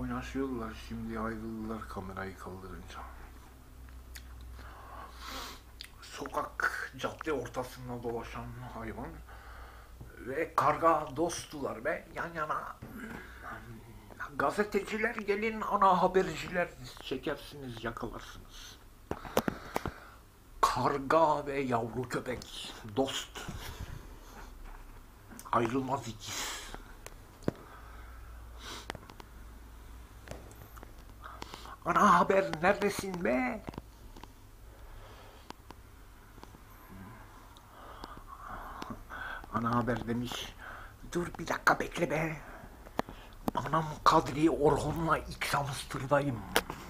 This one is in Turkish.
oynaşıyorlar, şimdi ayrıldılar kamerayı kaldırınca. Sokak, cadde ortasında dolaşan hayvan ve karga dosttular ve yan yana. Gazeteciler gelin, ana haberciler çekersiniz, yakalarsınız. Karga ve yavru köpek dost. Ayrılmaz ikiz. Ana haber neredesin be? Ana haber demiş. Dur bir dakika bekle be. Anam Kadri Orhun'la İkramıstır'dayım.